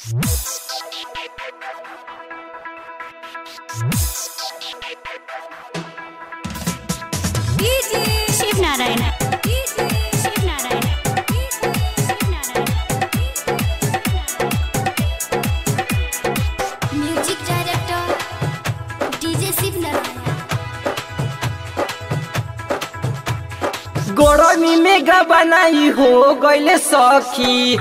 Shiv Narayan music director DJ Shiv Narayan. Gormi में बनाई हो गईले सखी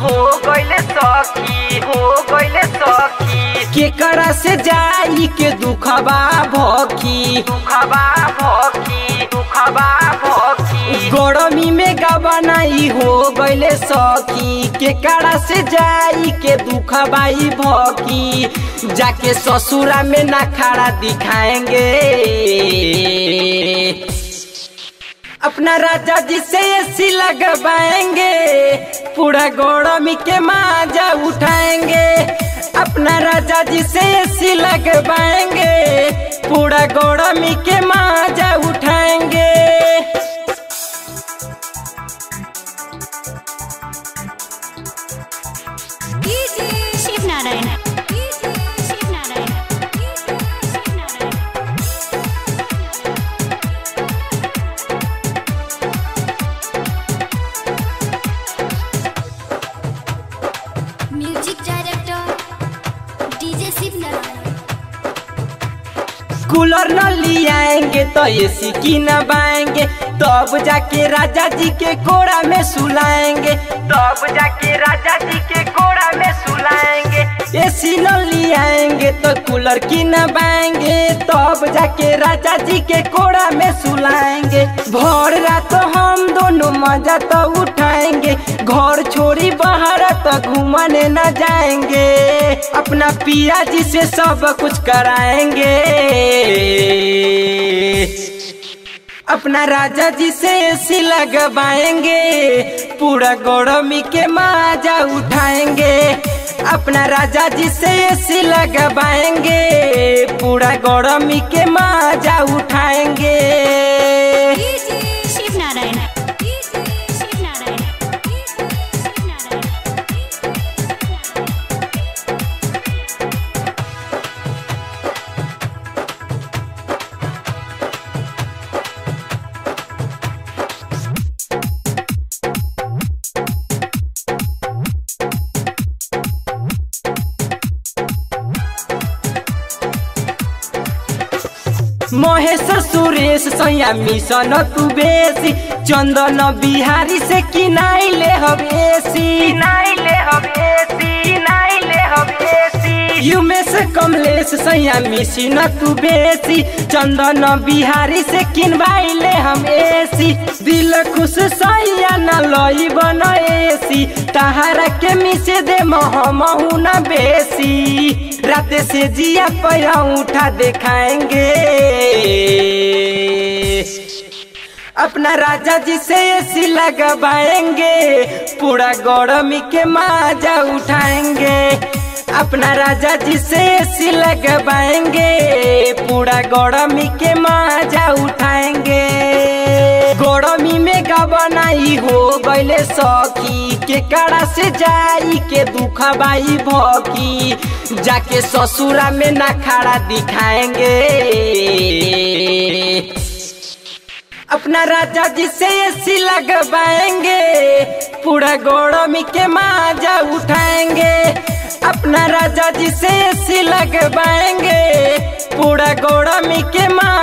केकरा से जाई के दुखबा भखी गोरमी में बनाई हो गईले सखी केकरा से जाई के दुखबाई भखी जाके ससुरा में ना खड़ा दिखाएंगे अपना राजा जी से एसी लगवाएंगे पूरा गौरमी के माजा उठाएंगे अपना राजा जी से एसी लगवाएंगे पूरा गौरमी के माजा उठाएंगे। Shiv Narayan music director DJ Shiv Narayan. Cooler न ले आएंगे तो एसी की न बाएंगे तब जाके राजा जी के कोड़ा में सुलाएंगे एसी न ले आएंगे तो कूलर की न बाएंगे तब जाके राजा जी के कोड़ा में सुलाएंगे भर रात हम दोनों मजा तो उठाएंगे घर छोड़ी बाहर तो घूमने न जाएंगे अपना पिया जी से सब कुछ कराएंगे अपना राजा जी से एसी लगवाएंगे पूरा गौरमी के माजा उठाएंगे अपना राजा जी से एसी लगवाएंगे पूरा गौरमी के माजा उठाएंगे। शिव नारायण महेश सुरेश सैया मिशन तू बेसी चंदन बिहारी से किनाइले हवेसी युमेश कमलेश सैया मिशन तू बेसी चंदन बिहारी से किनवाइले हम एसी दिल खुश सैया न लई बनएसी तहारा के मिसे दे महमहू न बेसी रात से जिया पैया उठा दिखाएंगे अपना राजा जी से एसी लगवाएंगे पूरा गौरमी के माजा उठाएंगे अपना राजा जी से एसी लगवाएंगे पूरा गौरमी के माजा उठाएंगे गौरमी में बनाई हो गईले सखी केकरा से जाई के दुखबाई भखी जाके ससुरा में ना खड़ा दिखाएंगे अपना राजा जी से एसी लगवाएंगे पूरा गौरमी के माजा उठाएंगे अपना राजा जी से एसी लगवाएंगे पूरा गौरमी के माजा